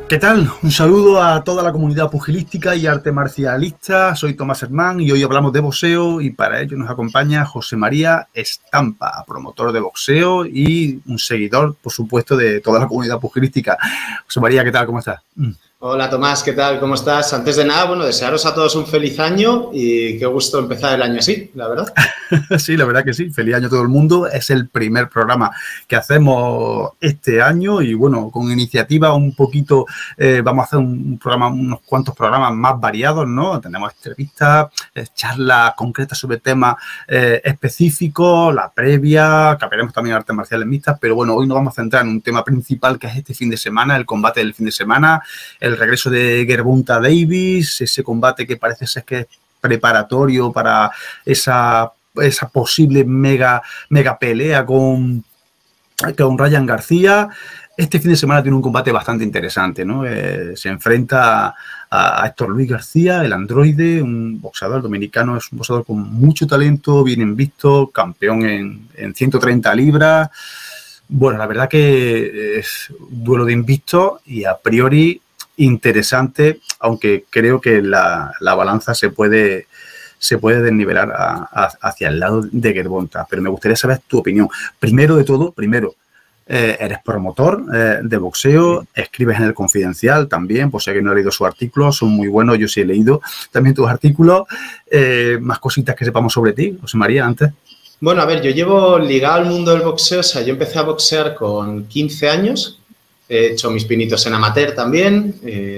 ¿Qué tal? Un saludo a toda la comunidad pugilística y arte marcialista. Soy Tomás Hermán y hoy hablamos de boxeo y para ello nos acompaña José María Estampa, promotor de boxeo y un seguidor, por supuesto, de toda la comunidad pugilística. José María, ¿qué tal? ¿Cómo estás? Hola Tomás, ¿qué tal? ¿Cómo estás? Antes de nada, bueno, desearos a todos un feliz año y qué gusto empezar el año así, la verdad. Sí, la verdad que sí. Feliz año a todo el mundo. Es el primer programa que hacemos este año y bueno, con iniciativa un poquito, vamos a hacer un programa, unos cuantos programas más variados, ¿no? Tenemos entrevistas, charlas concretas sobre temas específicos, la previa, que veremos también artes marciales mixtas, pero bueno, hoy nos vamos a centrar en un tema principal que es este fin de semana, el combate del fin de semana, el regreso de Gervonta Davis, ese combate que parece ser que es preparatorio para esa posible mega pelea con Ryan García. Este fin de semana tiene un combate bastante interesante, ¿no? Se enfrenta a Héctor Luis García, el androide, un boxeador dominicano, es un boxeador con mucho talento, bien invisto, campeón en 130 libras. Bueno, la verdad que es un duelo de invicto y a priori interesante, aunque creo que la balanza se puede desnivelar hacia el lado de Gervonta, pero me gustaría saber tu opinión. Primero de todo, eres promotor de boxeo, escribes en El Confidencial también, por si alguien no ha leído sus artículos, son muy buenos, yo sí he leído también tus artículos. Más cositas que sepamos sobre ti, José María, antes. Bueno, a ver, yo llevo ligado al mundo del boxeo, o sea, yo empecé a boxear con 15 años, he hecho mis pinitos en amateur también,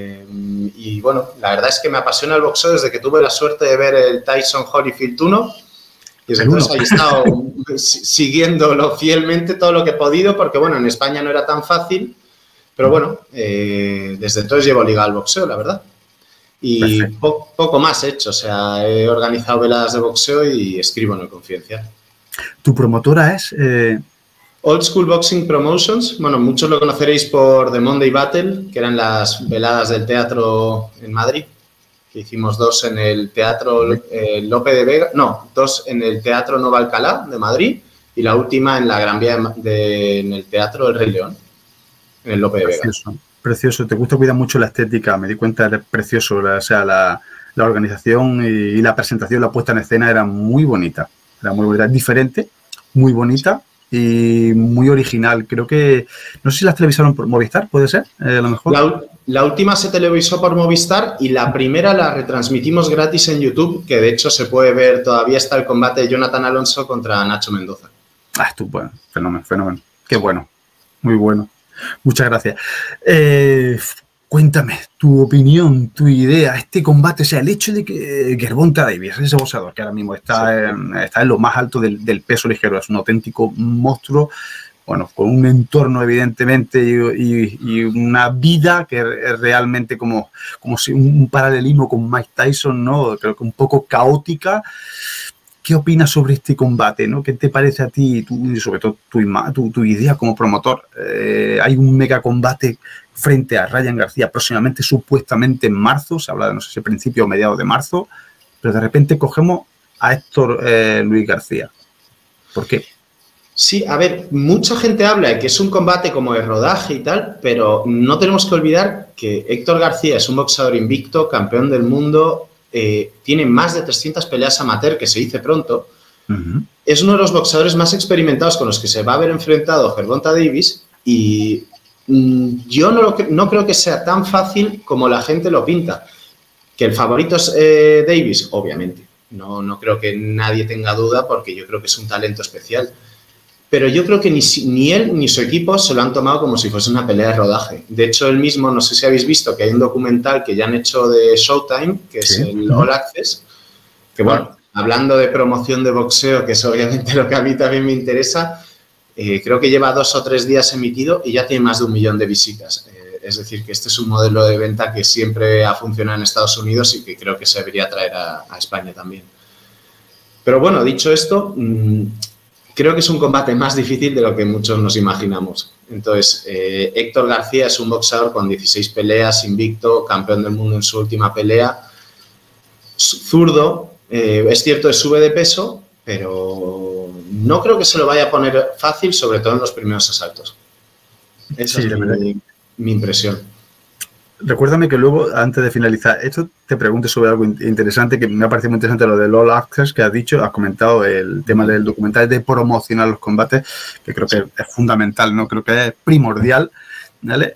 y bueno, la verdad es que me apasiona el boxeo desde que tuve la suerte de ver el Tyson Holyfield 1. Y desde entonces ahí he estado siguiéndolo fielmente todo lo que he podido, porque bueno, en España no era tan fácil, pero bueno, desde entonces llevo ligado al boxeo, la verdad. Y poco más he hecho, o sea, he organizado veladas de boxeo y escribo en El Confidencial. ¿Tu promotora es...? Old School Boxing Promotions, bueno, muchos lo conoceréis por The Monday Battle, que eran las veladas del teatro en Madrid, que hicimos dos en el Teatro Lope de Vega, no, dos en el Teatro Nova Alcalá de Madrid y la última en la Gran Vía en el Teatro El Rey León, en el Lope de Vega. Precioso, te gusta cuidar mucho la estética, me di cuenta, eres precioso, o sea, la organización y la presentación, la puesta en escena era muy bonita, diferente, muy bonita y muy original. Creo que, no sé si las televisaron por Movistar, ¿puede ser? A lo mejor. La última se televisó por Movistar y la primera la retransmitimos gratis en YouTube, que de hecho se puede ver, todavía está el combate de Jonathan Alonso contra Nacho Mendoza. Ah, estupendo, fenómeno. Qué bueno, muy bueno. Muchas gracias. Cuéntame tu opinión, tu idea, este combate, o sea, el hecho de que Gervonta Davis, ese boxeador que ahora mismo está en lo más alto del peso ligero, es un auténtico monstruo, bueno, con un entorno evidentemente y una vida que es realmente como si un paralelismo con Mike Tyson, ¿no? Creo que un poco caótica. ¿Qué opinas sobre este combate, ¿no? ¿Qué te parece a ti y sobre todo tu idea como promotor? Hay un mega combate frente a Ryan García próximamente, supuestamente en marzo, se habla de no sé si principio o mediados de marzo, pero de repente cogemos a Héctor Luis García. ¿Por qué? Sí, a ver, mucha gente habla de que es un combate como de rodaje y tal, pero no tenemos que olvidar que Héctor García es un boxeador invicto, campeón del mundo, tiene más de 300 peleas amateur, que se dice pronto. Es uno de los boxeadores más experimentados con los que se va a haber enfrentado Gervonta Davis y yo no creo que sea tan fácil como la gente lo pinta. Que el favorito es Davis, obviamente. No creo que nadie tenga duda porque yo creo que es un talento especial. Pero yo creo que ni él ni su equipo se lo han tomado como si fuese una pelea de rodaje. De hecho, él mismo, no sé si habéis visto que hay un documental que ya han hecho de Showtime, que es el All Access, que bueno, hablando de promoción de boxeo, que es obviamente lo que a mí también me interesa, creo que lleva 2 o 3 días emitido y ya tiene más de 1 millón de visitas. Es decir, que este es un modelo de venta que siempre ha funcionado en Estados Unidos y que creo que se debería traer a España también. Pero bueno, dicho esto, creo que es un combate más difícil de lo que muchos nos imaginamos. Entonces, Héctor García es un boxeador con 16 peleas, invicto, campeón del mundo en su última pelea, zurdo, es cierto, sube de peso, pero no creo que se lo vaya a poner fácil, sobre todo en los primeros asaltos. Esa es mi impresión. Recuérdame que luego, antes de finalizar esto, te pregunte sobre algo interesante, que me ha parecido muy interesante lo del All Access que has dicho, has comentado el tema del documental, de promocionar los combates, que creo que es fundamental, ¿no? Creo que es primordial, ¿vale?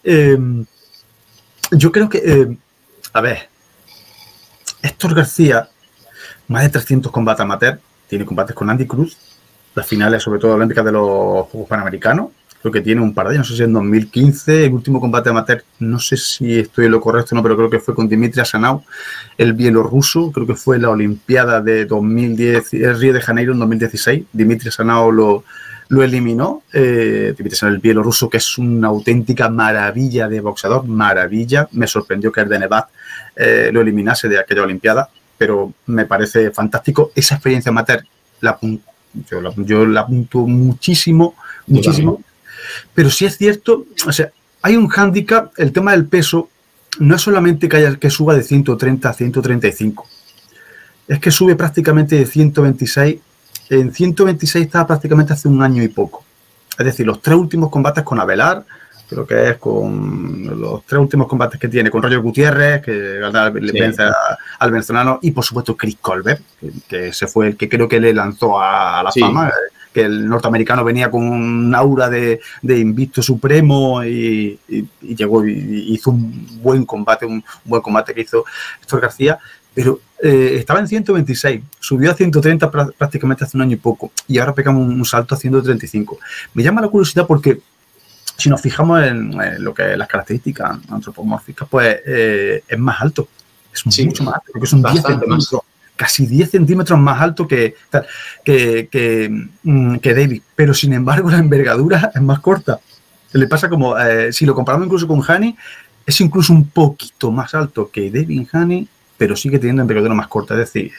Yo creo que, a ver, Héctor García, más de 300 combates amateur, tiene combates con Andy Cruz, las finales, sobre todo olímpicas de los Juegos Panamericanos. Creo que tiene un par de años, no sé si en 2015, el último combate amateur, no sé si estoy en lo correcto o no, pero creo que fue con Dmitry Asanov, el bielorruso, creo que fue la Olimpiada de 2010, el Río de Janeiro en 2016, Dmitry Asanov lo eliminó, Dmitry Asanov, el bielorruso, que es una auténtica maravilla de boxeador, maravilla, me sorprendió que Erdenevat lo eliminase de aquella Olimpiada, pero me parece fantástico, esa experiencia amateur, yo la apunto muchísimo, muchísimo. Pero sí es cierto, o sea, hay un hándicap, el tema del peso, no es solamente que suba de 130 a 135, es que sube prácticamente de 126, en 126 estaba prácticamente hace un año y poco. Es decir, los 3 últimos combates con Avelar, creo que es con los 3 últimos combates que tiene, con Roger Gutiérrez, que vence al venezolano, y por supuesto Chris Colbert, que ese fue el que creo que le lanzó a la fama, que el norteamericano venía con un aura de invicto supremo y llegó y hizo un buen combate que hizo Héctor García, pero estaba en 126, subió a 130 prácticamente hace un año y poco, y ahora pegamos un salto a 135. Me llama la curiosidad porque si nos fijamos en lo que las características antropomórficas, pues es más alto, es mucho más alto, porque son 10 centímetros. Casi 10 centímetros más alto que David, pero sin embargo la envergadura es más corta. Le pasa como, si lo comparamos incluso con Haney, es incluso un poquito más alto que David Haney, pero sigue teniendo envergadura más corta. Es decir,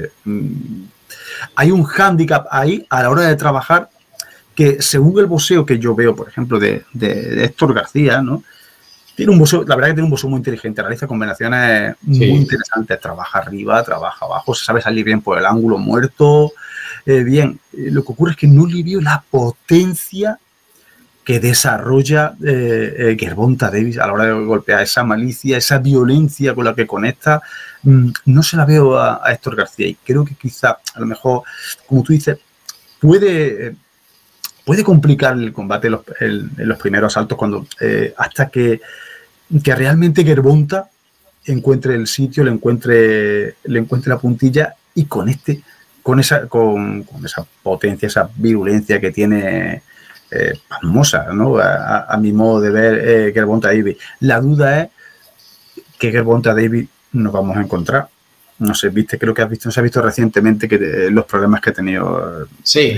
hay un hándicap ahí a la hora de trabajar que, según el boxeo que yo veo, por ejemplo, de Héctor García, ¿no? Tiene un boxeo, la verdad que tiene un boxeo muy inteligente, realiza combinaciones muy interesantes, trabaja arriba, trabaja abajo, se sabe salir bien por el ángulo muerto, bien. Lo que ocurre es que no le vio la potencia que desarrolla Gervonta Davis a la hora de golpear, esa malicia, esa violencia con la que conecta, no se la veo a Héctor García, y creo que quizá, a lo mejor, como tú dices, puede complicar el combate en los primeros asaltos, cuando hasta que realmente Gervonta encuentre el sitio, le encuentre la puntilla y conecte con esa potencia, esa virulencia que tiene pasmosa, ¿no? A mi modo de ver, Gervonta Davis. La duda es que Gervonta Davis nos vamos a encontrar. No sé, creo que no se ha visto recientemente que los problemas que ha tenido. Sí.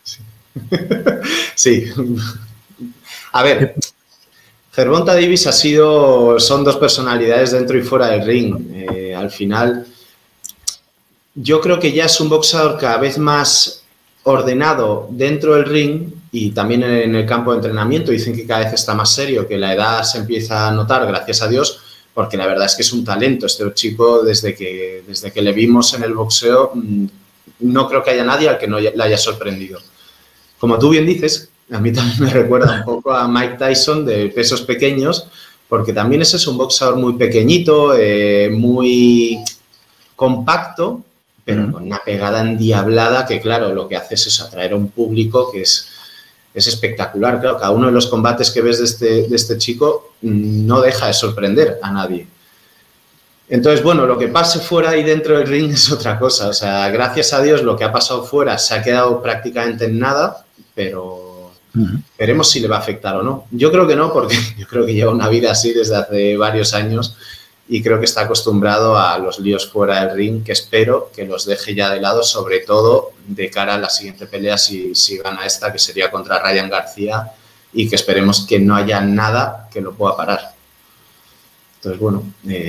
Sí. A ver, Gervonta Davis son 2 personalidades dentro y fuera del ring. Al final, yo creo que ya es un boxeador cada vez más ordenado dentro del ring y también en el campo de entrenamiento. Dicen que cada vez está más serio, que la edad se empieza a notar, gracias a Dios, porque la verdad es que es un talento. Este chico, desde que le vimos en el boxeo, no creo que haya nadie al que no le haya sorprendido. Como tú bien dices, a mí también me recuerda un poco a Mike Tyson de pesos pequeños, porque también ese es un boxeador muy pequeñito, muy compacto, pero con una pegada endiablada que, claro, lo que hace es atraer a un público que es espectacular. Claro, cada uno de los combates que ves de este chico no deja de sorprender a nadie. Entonces, bueno, lo que pase fuera y dentro del ring es otra cosa. O sea, gracias a Dios lo que ha pasado fuera se ha quedado prácticamente en nada, pero veremos si le va a afectar o no. Yo creo que no, porque yo creo que lleva una vida así desde hace varios años y creo que está acostumbrado a los líos fuera del ring, que espero que los deje ya de lado, sobre todo de cara a la siguiente pelea, si gana esta, que sería contra Ryan García, y que esperemos que no haya nada que lo pueda parar. Entonces, bueno,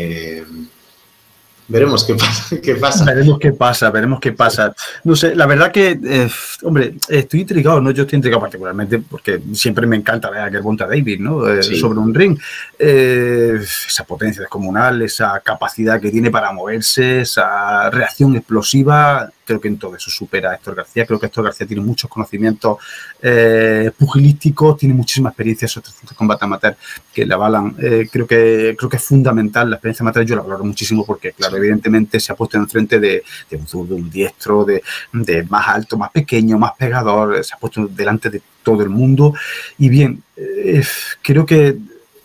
veremos qué pasa. Veremos qué pasa. No sé, la verdad que, hombre, estoy intrigado, ¿no? Yo estoy intrigado particularmente porque siempre me encanta ver a Gervonta Davis, ¿no? Sobre un ring. Esa potencia descomunal, esa capacidad que tiene para moverse, esa reacción explosiva, creo que en todo eso supera a Héctor García. Creo que Héctor García tiene muchos conocimientos pugilísticos, tiene muchísima experiencia en esos 300 combates amateur que le avalan. Creo que es fundamental la experiencia amateur. Yo la valoro muchísimo porque, claro, evidentemente se ha puesto enfrente de un zurdo, un diestro, de más alto, más pequeño, más pegador, se ha puesto delante de todo el mundo. Y bien, creo que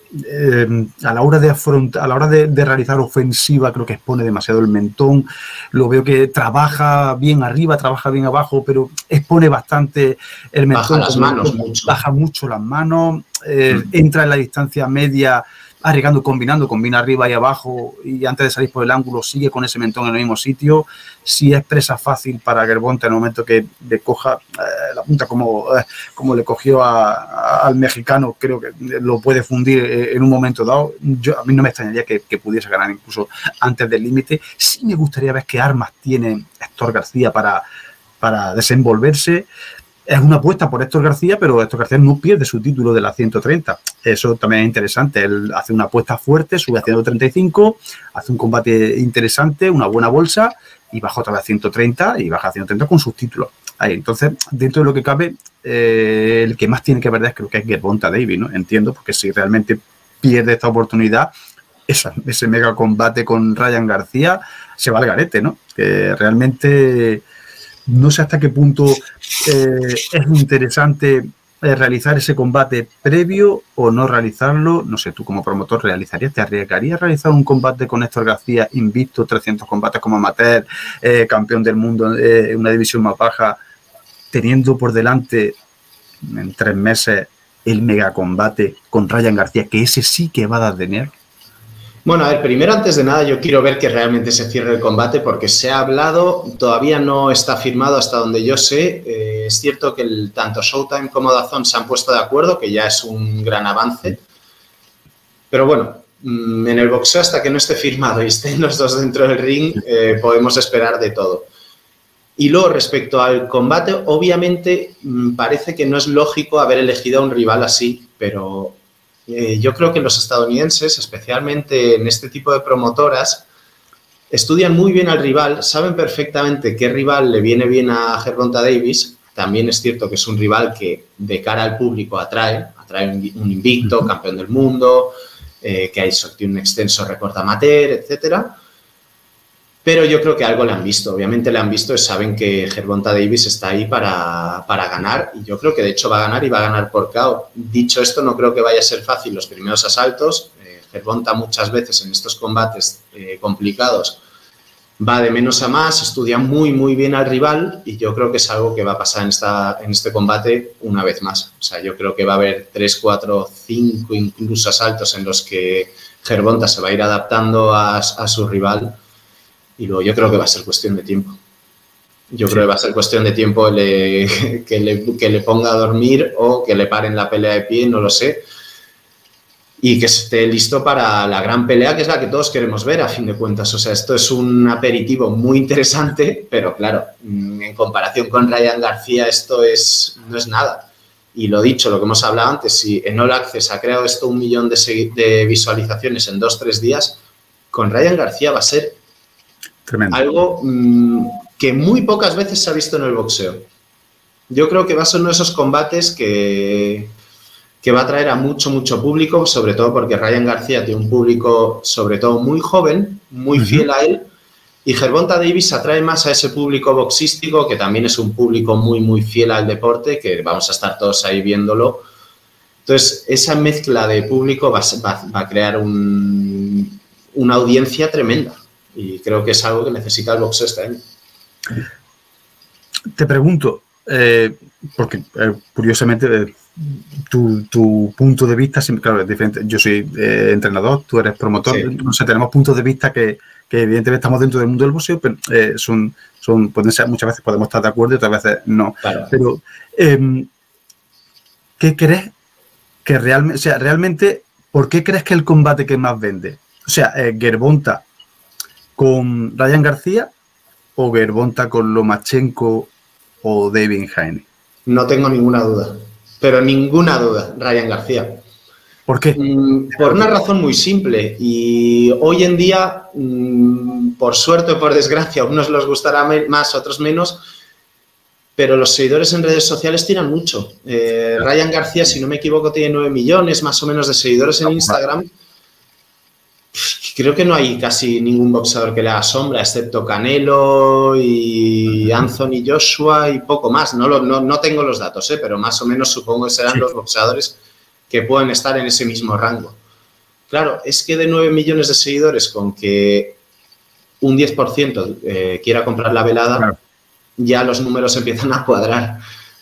a la hora de realizar ofensiva, creo que expone demasiado el mentón. Lo veo que trabaja bien arriba, trabaja bien abajo, pero expone bastante el mentón. Baja las manos mucho. Baja mucho las manos, entra en la distancia media, arriesgando, combina arriba y abajo, y antes de salir por el ángulo sigue con ese mentón en el mismo sitio. Si es presa fácil para Gervonta en el momento que le coja la punta como le cogió al mexicano, creo que lo puede fundir en un momento dado. A mí no me extrañaría que pudiese ganar incluso antes del límite. Sí me gustaría ver qué armas tiene Héctor García para desenvolverse. Es una apuesta por Héctor García, pero Héctor García no pierde su título de la 130. Eso también es interesante. Él hace una apuesta fuerte, sube a 135, hace un combate interesante, una buena bolsa, y baja otra vez a 130 y baja a 130 con sus títulos. Ahí, entonces, dentro de lo que cabe, el que más tiene que perder creo que es Gervonta Davis, ¿no? Entiendo, porque si realmente pierde esta oportunidad, ese mega combate con Ryan García se va al garete, ¿no? Que realmente no sé hasta qué punto es interesante realizar ese combate previo o no realizarlo. No sé, tú como promotor te arriesgarías a realizar un combate con Héctor García invicto, 300 combates como amateur, campeón del mundo en una división más baja, teniendo por delante en 3 meses el mega combate con Ryan García, que ese sí que va a dar dinero? Bueno, a ver, primero, antes de nada, yo quiero ver que realmente se cierre el combate, porque se ha hablado, todavía no está firmado hasta donde yo sé. Es cierto que tanto Showtime como DAZN se han puesto de acuerdo, que ya es un gran avance. Pero bueno, en el boxeo, hasta que no esté firmado y estén los dos dentro del ring, podemos esperar de todo. Y luego, respecto al combate, obviamente parece que no es lógico haber elegido a un rival así, pero yo creo que los estadounidenses, especialmente en este tipo de promotoras, estudian muy bien al rival, saben perfectamente qué rival le viene bien a Gervonta Davis. También es cierto que es un rival que de cara al público atrae un invicto, campeón del mundo, que tiene un extenso récord amateur, etcétera. Pero yo creo que algo le han visto. Obviamente le han visto y saben que Gervonta Davis está ahí para ganar. Y yo creo que de hecho va a ganar y va a ganar por KO. Dicho esto, no creo que vaya a ser fácil los primeros asaltos. Gervonta muchas veces en estos combates complicados va de menos a más, estudia muy, muy bien al rival, y yo creo que es algo que va a pasar en este combate una vez más. O sea, yo creo que va a haber 3, 4, 5 incluso asaltos en los que Gervonta se va a ir adaptando a su rival. Y luego yo creo que va a ser cuestión de tiempo. Yo creo que va a ser cuestión de tiempo que le ponga a dormir o que le paren la pelea de pie, no lo sé. Y que esté listo para la gran pelea, que es la que todos queremos ver, a fin de cuentas. O sea, esto es un aperitivo muy interesante, pero claro, en comparación con Ryan García, esto no es nada. Y lo dicho, lo que hemos hablado antes, si en All Access ha creado esto 1 millón de visualizaciones en 2-3 días, con Ryan García va a ser tremendo. Algo que muy pocas veces se ha visto en el boxeo. Yo creo que va a ser uno de esos combates que va a atraer a mucho, mucho público, sobre todo porque Ryan García tiene un público sobre todo muy joven, muy fiel a él, y Gervonta Davis atrae más a ese público boxístico, que también es un público muy, muy fiel al deporte, que vamos a estar todos ahí viéndolo. Entonces, esa mezcla de público va a crear una audiencia tremenda. Y creo que es algo que necesita el boxeo este año. Te pregunto, porque curiosamente tu punto de vista, siempre, claro, es diferente. Yo soy entrenador, tú eres promotor, sí. No sé, tenemos puntos de vista que evidentemente estamos dentro del mundo del boxeo, pero pueden ser, muchas veces podemos estar de acuerdo y otras veces no. Claro. Pero, ¿qué crees que realmente, o sea, realmente, por qué crees que el combate que más vende? O sea, Gervonta con Ryan García o Gervonta con Lomachenko o Devin Haney? No tengo ninguna duda, pero ninguna duda, Ryan García. ¿Por qué? Por una razón muy simple. Y hoy en día, por suerte o por desgracia, a unos les gustará más, a otros menos, pero los seguidores en redes sociales tiran mucho. Ryan García, si no me equivoco, tiene 9 millones más o menos de seguidores en Instagram. Creo que no hay casi ningún boxeador que le haga sombra, excepto Canelo y Anthony Joshua y poco más. No tengo los datos, pero más o menos supongo que serán los boxeadores que pueden estar en ese mismo rango. Claro, es que de 9 millones de seguidores con que un 10% quiera comprar la velada, claro, ya los números empiezan a cuadrar.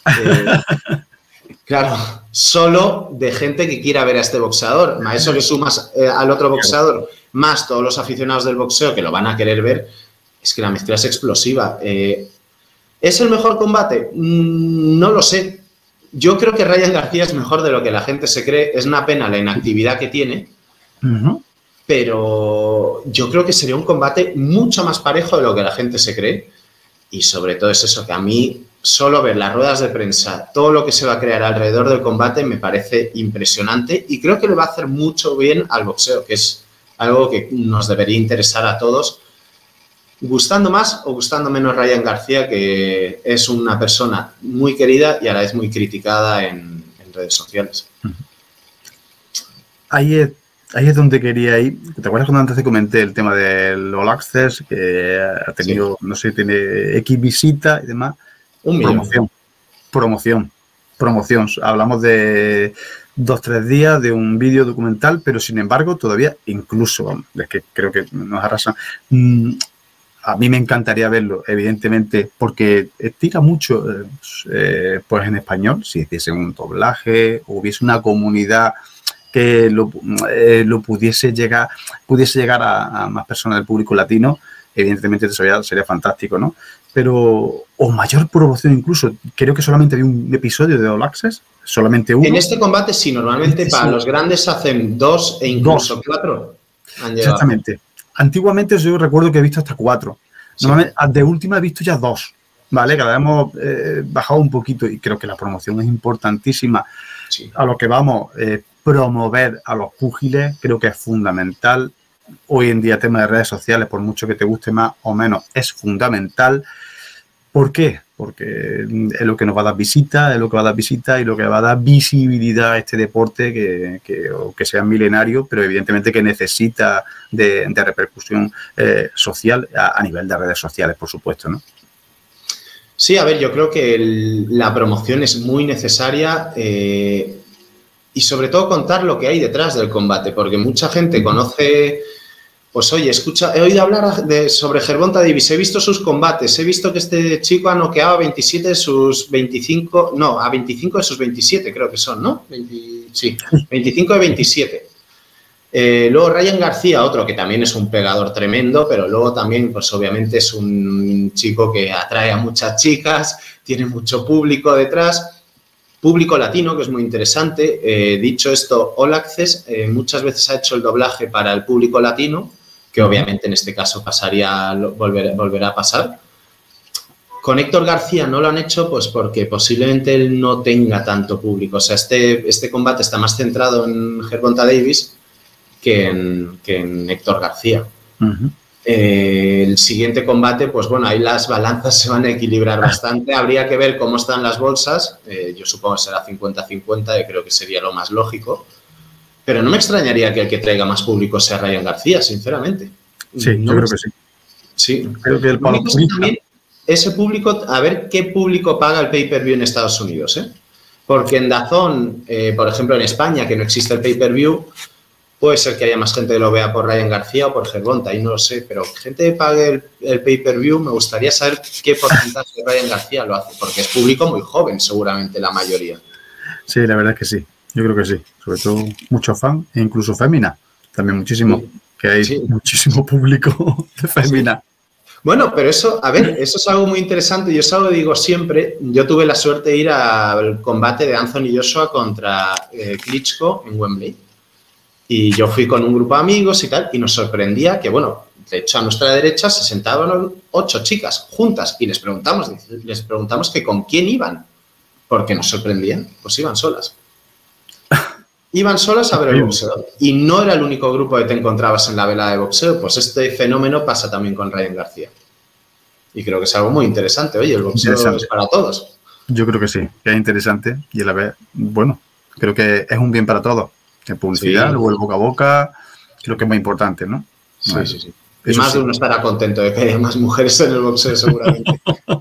Claro, solo de gente que quiera ver a este boxeador. A eso le sumas al otro boxeador, más todos los aficionados del boxeo que lo van a querer ver. Es que la mezcla es explosiva. ¿Es el mejor combate? No lo sé. Yo creo que Ryan García es mejor de lo que la gente se cree. Es una pena la inactividad que tiene. Pero yo creo que sería un combate mucho más parejo de lo que la gente se cree. Y sobre todo es eso, que a mí solo ver las ruedas de prensa, todo lo que se va a crear alrededor del combate me parece impresionante y creo que le va a hacer mucho bien al boxeo, que es algo que nos debería interesar a todos, gustando más o gustando menos Ryan García, que es una persona muy querida y a la vez muy criticada en redes sociales. Ahí es donde quería ir. ¿Te acuerdas cuando antes te comenté el tema del All Access, que ha tenido, no sé, tiene X visitas y demás? Promoción. Hablamos de 2-3 días de un vídeo documental, pero sin embargo todavía incluso, es que creo que nos arrasan. A mí me encantaría verlo, evidentemente, porque tira mucho pues en español, si hiciese un doblaje o hubiese una comunidad que lo pudiese llegar a más personas del público latino, evidentemente sería fantástico, ¿no? Pero, o mayor promoción incluso. Creo que solamente vi un episodio de All Access, solamente uno. En este combate sí, normalmente para los grandes hacen 2 e incluso 4. Exactamente. Antiguamente yo recuerdo que he visto hasta 4. Sí. Normalmente de última he visto ya 2, ¿vale? Que la hemos bajado un poquito y creo que la promoción es importantísima. Sí. A lo que vamos, promover a los púgiles creo que es fundamental. Hoy en día, tema de redes sociales, por mucho que te guste más o menos, es fundamental. ¿Por qué? Porque es lo que nos va a dar visita, y lo que va a dar visibilidad a este deporte que sea milenario, pero evidentemente que necesita de repercusión social a nivel de redes sociales, por supuesto, ¿no? Sí, a ver, yo creo que la promoción es muy necesaria y sobre todo contar lo que hay detrás del combate, porque mucha gente conoce... Pues oye, he oído hablar sobre Gervonta Davis, he visto sus combates, he visto que este chico ha noqueado a 27 de sus 25, no, a 25 de sus 27 creo que son, ¿no? Sí, 25 de 27. Luego Ryan García, otro que también es un pegador tremendo, pero luego también, pues obviamente es un chico que atrae a muchas chicas, tiene mucho público detrás, público latino, que es muy interesante. Dicho esto, All Access muchas veces ha hecho el doblaje para el público latino, que obviamente en este caso volverá a pasar. Con Héctor García no lo han hecho pues porque posiblemente él no tenga tanto público. O sea, este combate está más centrado en Gervonta Davis que en Héctor García. El siguiente combate, pues bueno, ahí las balanzas se van a equilibrar bastante. Habría que ver cómo están las bolsas. Yo supongo que será 50-50, y creo que sería lo más lógico. Pero no me extrañaría que el que traiga más público sea Ryan García, sinceramente. Sí, yo creo que sí. Sí. Creo que el palo también ese público, a ver qué público paga el pay-per-view en Estados Unidos, ¿eh? Porque en DAZN, por ejemplo, en España, que no existe el pay-per-view, puede ser que haya más gente que lo vea por Ryan García o por Gervonta, ahí no lo sé, pero gente que pague el pay-per-view, me gustaría saber qué porcentaje de Ryan García lo hace, porque es público muy joven, seguramente, la mayoría. Sí, la verdad es que sí. Yo creo que sí, sobre todo muchos fans e incluso féminas, también muchísimo, que hay muchísimo público de féminas. Sí. Bueno, pero eso, a ver, eso es algo muy interesante, yo eso lo digo siempre, yo tuve la suerte de ir al combate de Anthony Joshua contra Klitschko en Wembley y yo fui con un grupo de amigos y tal y nos sorprendía que, bueno, de hecho a nuestra derecha se sentaban 8 chicas juntas y les preguntamos que con quién iban, porque nos sorprendían, pues iban solas. iban solas a ver el boxeo. Y no era el único grupo que te encontrabas en la velada de boxeo. Pues este fenómeno pasa también con Ryan García. Y creo que es algo muy interesante. Oye, el boxeo es para todos. Yo creo que sí, que es interesante y a la vez, bueno, creo que es un bien para todos. En publicidad, luego el boca a boca, creo que es muy importante, ¿no? Sí. Y más de uno estará contento de que haya más mujeres en el boxeo, seguramente.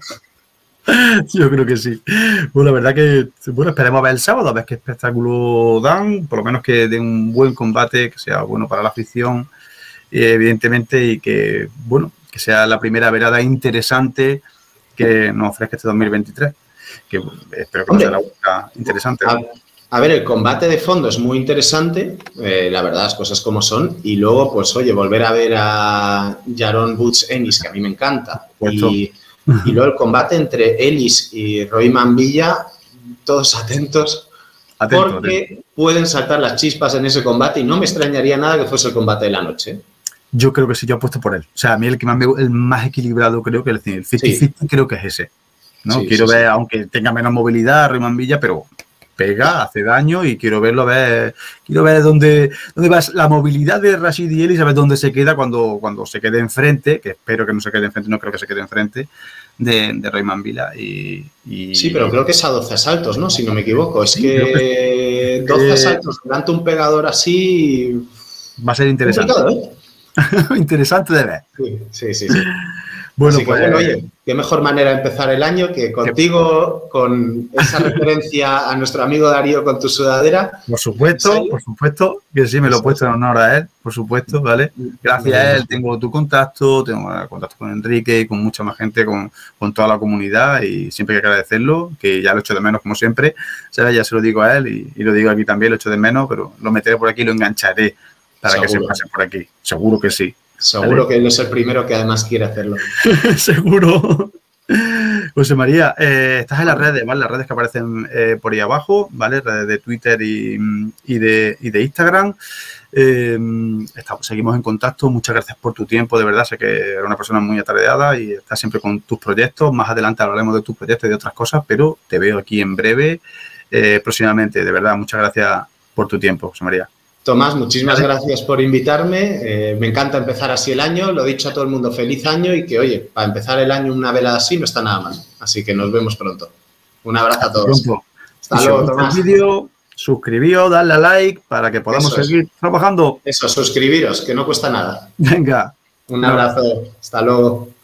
Yo creo que sí. Bueno, la verdad que, bueno, esperemos a ver el sábado, a ver qué espectáculo dan, por lo menos que den un buen combate, que sea bueno para la afición, evidentemente, y que, bueno, que sea la primera velada interesante que nos ofrezca este 2023. Que espero que no sea la única interesante. A ver, el combate de fondo es muy interesante, la verdad, las cosas como son, y luego, pues, oye, volver a ver a Yaron Butch Ennis, que a mí me encanta, y luego el combate entre Ennis y Royman Villa, todos atentos, porque pueden saltar las chispas en ese combate y no me extrañaría nada que fuese el combate de la noche. Yo creo que sí, yo apuesto por él. O sea, a mí el que más el más equilibrado creo que el 50-50 creo que es ese. ¿no? Quiero ver, aunque tenga menos movilidad, Royman Villa, pero pega, hace daño y quiero ver dónde va la movilidad de Rashid y Ellis, a ver dónde se queda cuando se quede enfrente, que espero que no se quede enfrente, no creo que se quede enfrente de Royman Villa. Sí, pero creo que es a 12 asaltos, ¿no? Si no me equivoco. Es que 12 asaltos durante un pegador así... Va a ser interesante. Interesante de ver. Sí. Bueno, así pues, que, bueno, oye, qué mejor manera de empezar el año que contigo, con esa referencia a nuestro amigo Darío con tu sudadera. Por supuesto, que sí, me lo he puesto en honor a él, por supuesto, ¿vale? Gracias a él tengo tu contacto, tengo contacto con Enrique y con mucha más gente, con toda la comunidad y siempre hay que agradecerlo, que ya lo echo de menos como siempre, ¿sabes? Ya se lo digo a él y lo digo aquí también, lo echo de menos, pero lo meteré por aquí y lo engancharé para que se pase por aquí, seguro que sí. Seguro, ¿vale? Que él es el primero que además quiere hacerlo. Seguro. José María, estás en las redes, ¿vale? Las redes que aparecen por ahí abajo, ¿vale? Redes de Twitter y de Instagram. Seguimos en contacto. Muchas gracias por tu tiempo, de verdad. Sé que eres una persona muy atareada y estás siempre con tus proyectos. Más adelante hablaremos de tus proyectos y de otras cosas, pero te veo aquí en breve, próximamente. De verdad, muchas gracias por tu tiempo, José María. Tomás, muchísimas gracias por invitarme. Me encanta empezar así el año. Lo he dicho a todo el mundo, feliz año y que, oye, para empezar el año una velada así no está nada mal. Así que nos vemos pronto. Un abrazo a todos. Hasta luego, Tomás. Suscribíos, dadle a like para que podamos seguir trabajando. Eso, suscribiros, que no cuesta nada. Venga. Un abrazo. Hasta luego.